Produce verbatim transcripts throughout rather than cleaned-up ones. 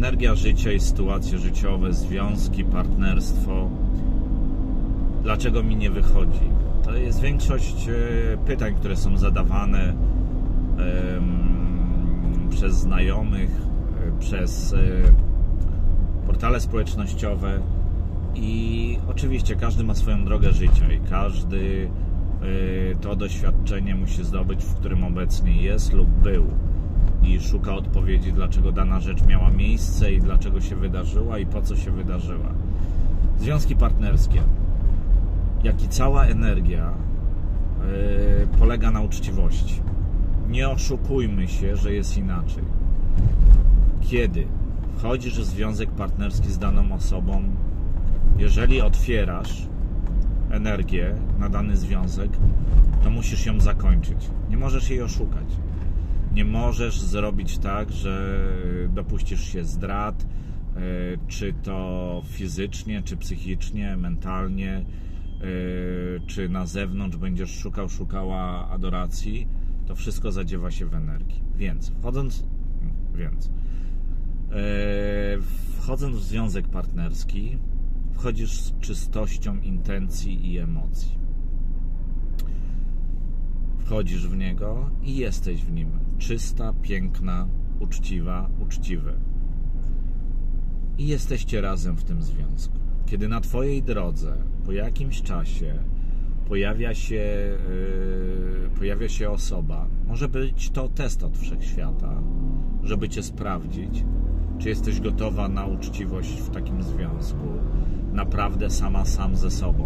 energia życia i sytuacje życiowe, związki, partnerstwo. Dlaczego mi nie wychodzi? To jest większość pytań, które są zadawane przez znajomych, przez portale społecznościowe i oczywiście każdy ma swoją drogę życia i każdy to doświadczenie musi zdobyć, w którym obecnie jest lub był i szuka odpowiedzi, dlaczego dana rzecz miała miejsce i dlaczego się wydarzyła i po co się wydarzyła. Związki partnerskie, jak i cała energia yy, polega na uczciwości. Nie oszukujmy się, że jest inaczej. Kiedy wchodzisz w związek partnerski z daną osobą, jeżeli otwierasz energię na dany związek, to musisz ją zakończyć. Nie możesz jej oszukać. Nie możesz zrobić tak, że dopuścisz się zdrad, czy to fizycznie, czy psychicznie, mentalnie, czy na zewnątrz będziesz szukał, szukała adoracji. To wszystko zadziewa się w energii. Więc wchodząc, więc, wchodząc w związek partnerski, wchodzisz z czystością intencji i emocji. Wchodzisz w niego i jesteś w nim czysta, piękna, uczciwa, uczciwy. I jesteście razem w tym związku. Kiedy na twojej drodze po jakimś czasie pojawia się, yy, pojawia się osoba, może być to test od wszechświata, żeby cię sprawdzić, czy jesteś gotowa na uczciwość w takim związku, naprawdę sama, sam ze sobą.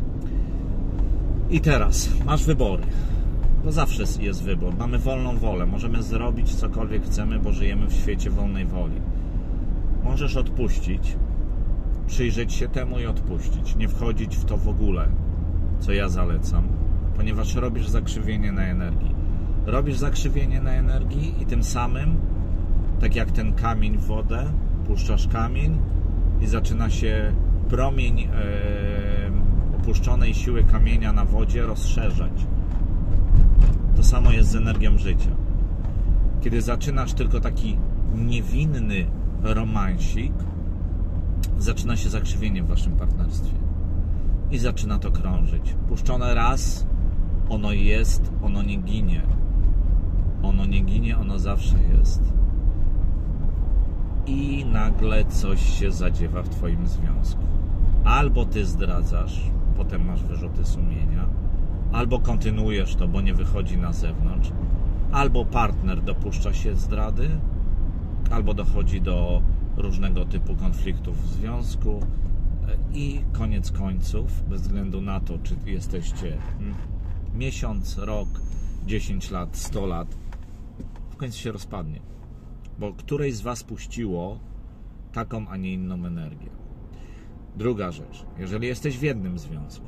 I teraz masz wybory. Bo zawsze jest wybór. Mamy wolną wolę. Możemy zrobić cokolwiek chcemy, bo żyjemy w świecie wolnej woli. Możesz odpuścić, przyjrzeć się temu i odpuścić. Nie wchodzić w to w ogóle, co ja zalecam, ponieważ robisz zakrzywienie na energii. Robisz zakrzywienie na energii i tym samym, tak jak ten kamień w wodę, puszczasz kamień i zaczyna się promień e, opuszczonej siły kamienia na wodzie rozszerzać. To samo jest z energią życia. Kiedy zaczynasz tylko taki niewinny romansik, zaczyna się zakrzywienie w waszym partnerstwie. I zaczyna to krążyć. Puszczone raz, ono jest, ono nie ginie. Ono nie ginie, ono zawsze jest. I nagle coś się zadziewa w twoim związku. Albo ty zdradzasz, potem masz wyrzuty sumienia, albo kontynuujesz to, bo nie wychodzi na zewnątrz, albo partner dopuszcza się zdrady, albo dochodzi do różnego typu konfliktów w związku i koniec końców, bez względu na to, czy jesteście miesiąc, rok, dziesięć lat, sto lat, w końcu się rozpadnie, bo któreś z was puściło taką, a nie inną energię. Druga rzecz, jeżeli jesteś w jednym związku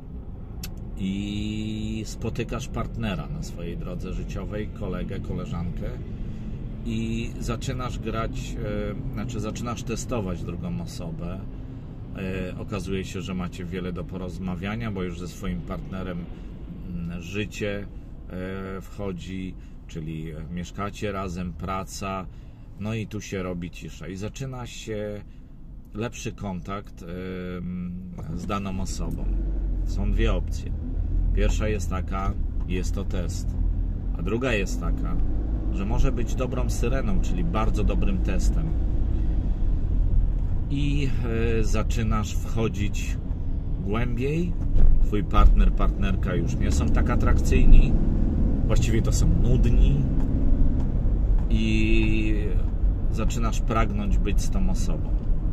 i spotykasz partnera na swojej drodze życiowej, kolegę, koleżankę i zaczynasz grać, e, znaczy zaczynasz testować drugą osobę, e, okazuje się, że macie wiele do porozmawiania, bo już ze swoim partnerem m, życie e, wchodzi, czyli mieszkacie razem, praca, no i tu się robi cisza i zaczyna się lepszy kontakt e, z daną osobą. Są dwie opcje. Pierwsza jest taka, jest to test. A druga jest taka, że może być dobrą syreną, czyli bardzo dobrym testem. I e, zaczynasz wchodzić głębiej. Twój partner, partnerka już nie są tak atrakcyjni. Właściwie to są nudni. I zaczynasz pragnąć być z tą osobą.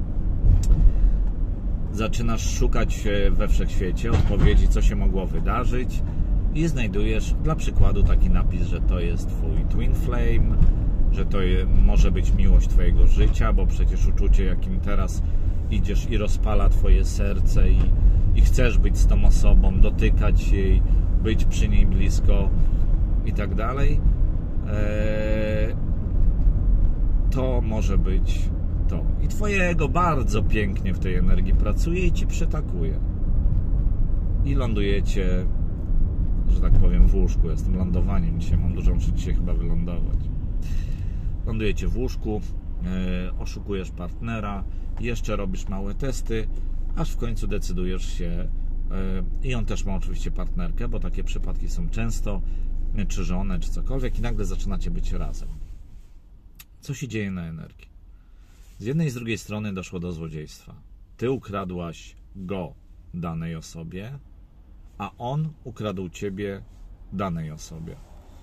Zaczynasz szukać we wszechświecie odpowiedzi, co się mogło wydarzyć i znajdujesz dla przykładu taki napis, że to jest twój twin flame, że to może być miłość twojego życia, bo przecież uczucie, jakim teraz idziesz i rozpala twoje serce i, i chcesz być z tą osobą, dotykać jej, być przy niej blisko i tak dalej, eee, to może być to. I twoje ego bardzo pięknie w tej energii pracuje i ci przytakuje. I lądujecie, że tak powiem, w łóżku. Jestem lądowaniem dzisiaj, mam dużą rzecz dzisiaj chyba wylądować. Lądujecie w łóżku oszukujesz partnera, jeszcze robisz małe testy, aż w końcu decydujesz się i on też ma oczywiście partnerkę, bo takie przypadki są często, czy żonę, czy cokolwiek, i nagle zaczynacie być razem. Co się dzieje na energii? Z jednej i z drugiej strony doszło do złodziejstwa. Ty ukradłaś go danej osobie, a on ukradł ciebie danej osobie.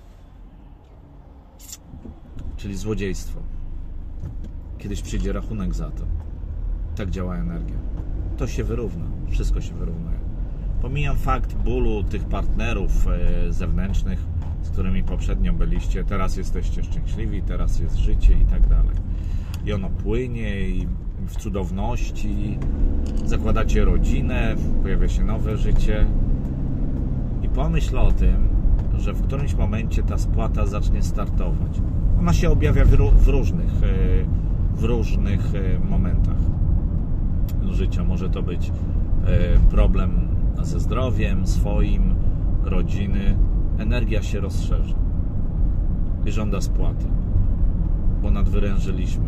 Czyli złodziejstwo. Kiedyś przyjdzie rachunek za to. Tak działa energia. To się wyrówna. Wszystko się wyrównuje. Pomijam fakt bólu tych partnerów zewnętrznych, z którymi poprzednio byliście. Teraz jesteście szczęśliwi, teraz jest życie i tak dalej. I ono płynie i w cudowności. Zakładacie rodzinę, pojawia się nowe życie. I pomyśl o tym, że w którymś momencie ta spłata zacznie startować. Ona się objawia w różnych, w różnych momentach życia. Może to być problem ze zdrowiem swoim, rodziny. Energia się rozszerza i żąda spłaty, bo nadwyrężyliśmy.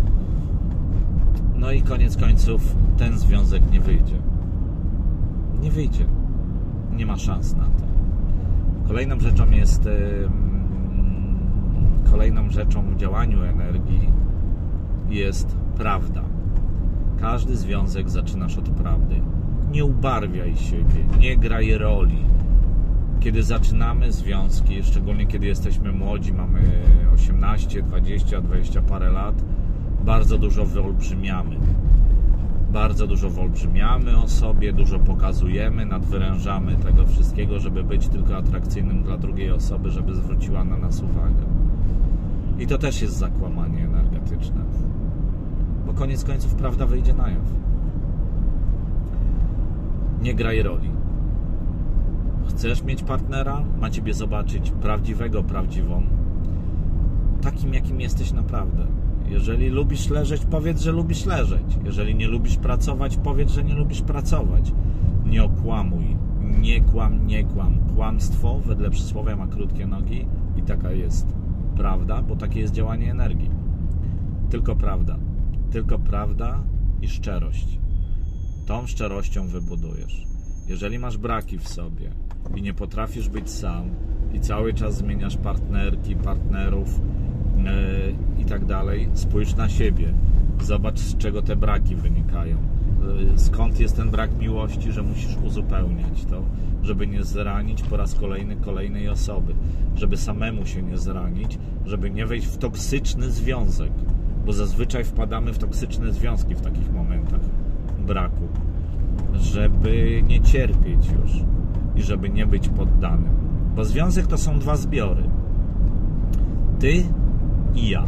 No i koniec końców ten związek nie wyjdzie. Nie wyjdzie. Nie ma szans na to. Kolejną rzeczą jest kolejną rzeczą w działaniu energii jest prawda. Każdy związek zaczynasz od prawdy. Nie ubarwiaj siebie, nie graj roli. Kiedy zaczynamy związki, szczególnie kiedy jesteśmy młodzi, mamy osiemnaście, dwadzieścia, dwadzieścia parę lat, bardzo dużo wyolbrzymiamy. Bardzo dużo wyolbrzymiamy o sobie, dużo pokazujemy, nadwyrężamy tego wszystkiego, żeby być tylko atrakcyjnym dla drugiej osoby, żeby zwróciła na nas uwagę. I to też jest zakłamanie energetyczne. Bo koniec końców prawda wyjdzie na jaw. Nie graj roli. Chcesz mieć partnera? Ma ciebie zobaczyć prawdziwego, prawdziwą. Takim, jakim jesteś naprawdę. Jeżeli lubisz leżeć, powiedz, że lubisz leżeć. Jeżeli nie lubisz pracować, powiedz, że nie lubisz pracować. Nie okłamuj. Nie kłam, nie kłam. Kłamstwo, wedle przysłowia, ma krótkie nogi i taka jest prawda, bo takie jest działanie energii. Tylko prawda. Tylko prawda i szczerość. Tą szczerością wybudujesz. Jeżeli masz braki w sobie i nie potrafisz być sam i cały czas zmieniasz partnerki, partnerów yy, i tak dalej, spójrz na siebie. Zobacz, z czego te braki wynikają. Yy, skąd jest ten brak miłości, że musisz uzupełniać to, żeby nie zranić po raz kolejny kolejnej osoby, żeby samemu się nie zranić, żeby nie wejść w toksyczny związek, bo zazwyczaj wpadamy w toksyczne związki w takich momentach braku, żeby nie cierpieć już i żeby nie być poddanym, bo związek to są dwa zbiory, ty i ja,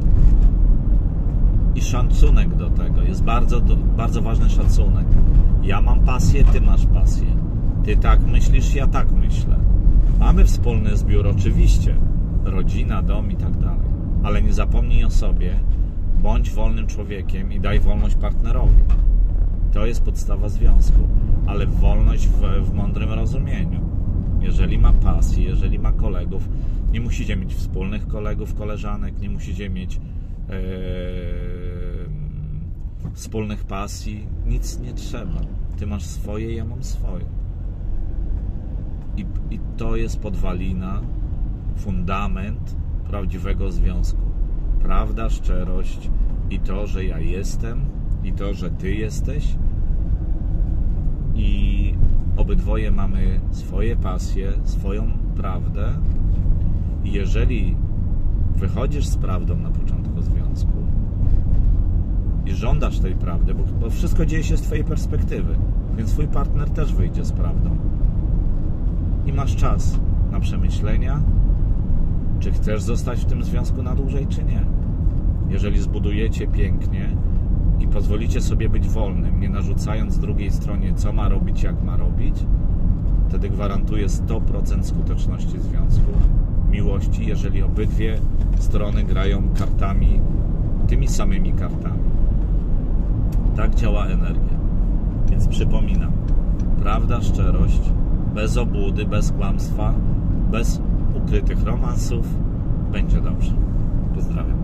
i szacunek do tego jest bardzo, bardzo ważny. Szacunek. Ja mam pasję, ty masz pasję, ty tak myślisz, ja tak myślę, mamy wspólny zbiór, oczywiście, rodzina, dom i tak dalej, ale nie zapomnij o sobie, bądź wolnym człowiekiem i daj wolność partnerowi. To jest podstawa związku, ale wolność w, w mądrym rozumieniu. Jeżeli ma pasję, jeżeli ma kolegów, nie musicie mieć wspólnych kolegów, koleżanek, nie musicie mieć ee, wspólnych pasji, nic nie trzeba. Ty masz swoje, ja mam swoje. I, i to jest podwalina, fundament prawdziwego związku. Prawda, szczerość i to, że ja jestem, i to, że ty jesteś, i obydwoje mamy swoje pasje, swoją prawdę, i jeżeli wychodzisz z prawdą na początku związku i żądasz tej prawdy, bo, bo wszystko dzieje się z twojej perspektywy, więc twój partner też wyjdzie z prawdą i masz czas na przemyślenia, czy chcesz zostać w tym związku na dłużej, czy nie. Jeżeli zbudujecie pięknie i pozwolicie sobie być wolnym, nie narzucając drugiej stronie, co ma robić, jak ma robić, wtedy gwarantuję sto procent skuteczności związku, miłości, jeżeli obydwie strony grają kartami, tymi samymi kartami. Tak działa energia. Więc przypominam, prawda, szczerość, bez obłudy, bez kłamstwa, bez ukrytych romansów, będzie dobrze. Pozdrawiam.